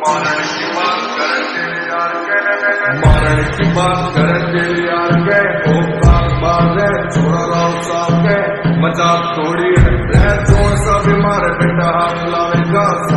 मारण की बात करते यार के औकात बात है छोड़ा राव साहब के मजाक थोड़ी है रह जो सा बीमार बेटा हाथ लावेगा